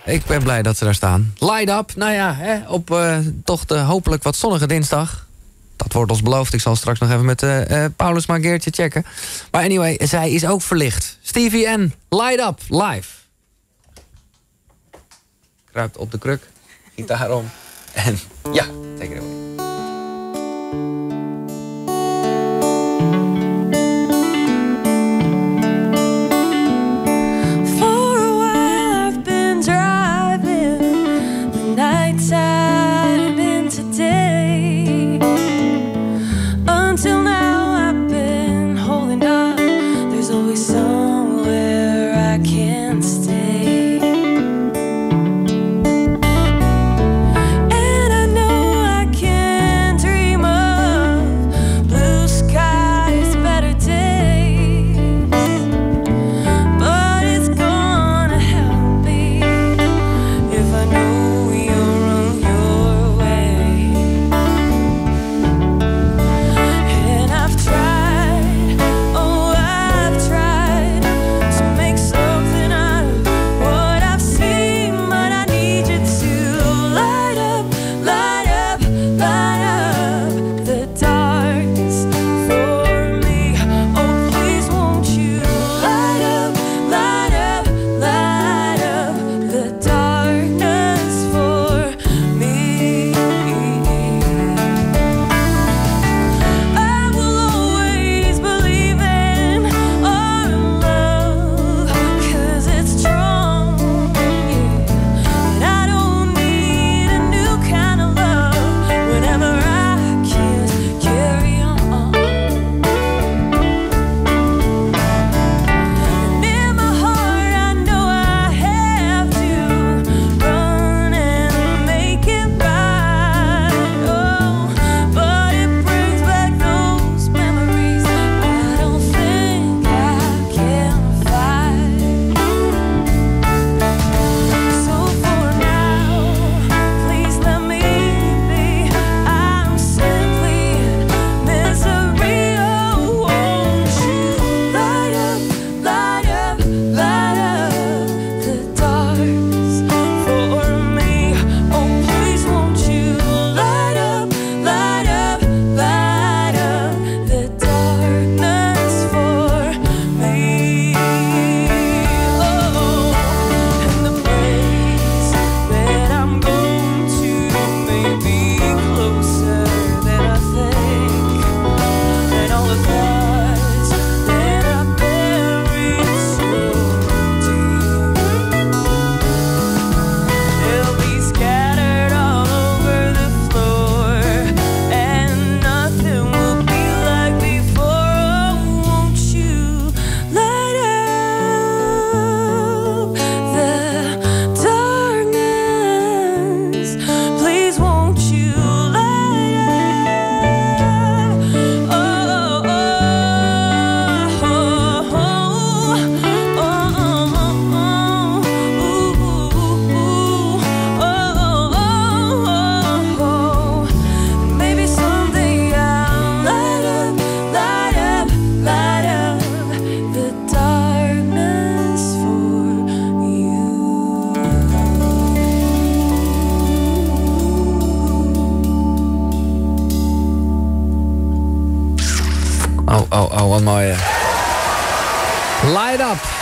Ik ben blij dat ze daar staan. Light Up, nou ja, op toch de hopelijk wat zonnige dinsdag. Dat wordt ons beloofd. Ik zal straks nog even met Paulus maar een keertje checken. Maar anyway, zij is ook verlicht. Stevie en Light Up, live. Kruipt op de kruk, gitaar om. En ja, take it away. Oh, wat mooi. Light Up.